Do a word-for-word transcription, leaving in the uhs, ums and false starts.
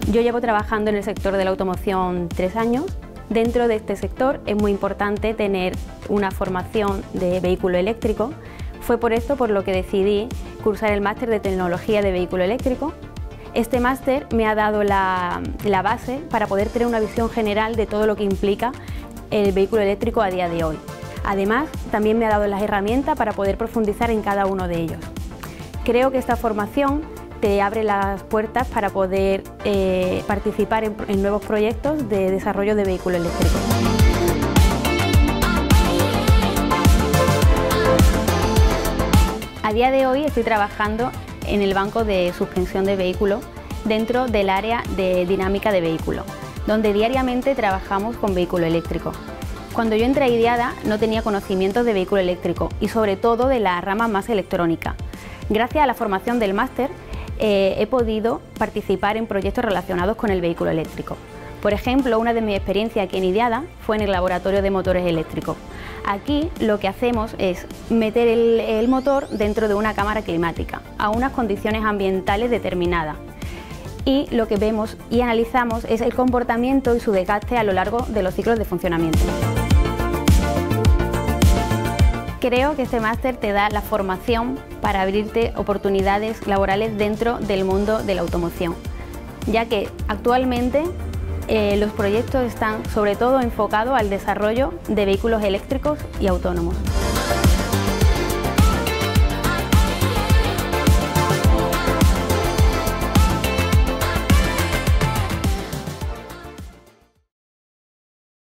Yo llevo trabajando en el sector de la automoción tres años. Dentro de este sector es muy importante tener una formación de vehículo eléctrico. Fue por esto por lo que decidí cursar el máster de tecnología de vehículo eléctrico. Este máster me ha dado la, la base para poder tener una visión general de todo lo que implica el vehículo eléctrico a día de hoy. Además, también me ha dado las herramientas para poder profundizar en cada uno de ellos. Creo que esta formación te abre las puertas para poder eh, participar en, en nuevos proyectos de desarrollo de vehículo eléctrico. A día de hoy estoy trabajando en el banco de suspensión de vehículos dentro del área de dinámica de vehículo, donde diariamente trabajamos con vehículo eléctrico. Cuando yo entré a IDIADA no tenía conocimientos de vehículo eléctrico y sobre todo de la rama más electrónica. Gracias a la formación del máster eh, he podido participar en proyectos relacionados con el vehículo eléctrico. Por ejemplo, una de mis experiencias aquí en IDIADA fue en el laboratorio de motores eléctricos. Aquí lo que hacemos es meter el, el motor dentro de una cámara climática a unas condiciones ambientales determinadas. Y lo que vemos y analizamos es el comportamiento y su desgaste a lo largo de los ciclos de funcionamiento. Creo que este máster te da la formación para abrirte oportunidades laborales dentro del mundo de la automoción, ya que actualmente eh, los proyectos están sobre todo enfocados al desarrollo de vehículos eléctricos y autónomos.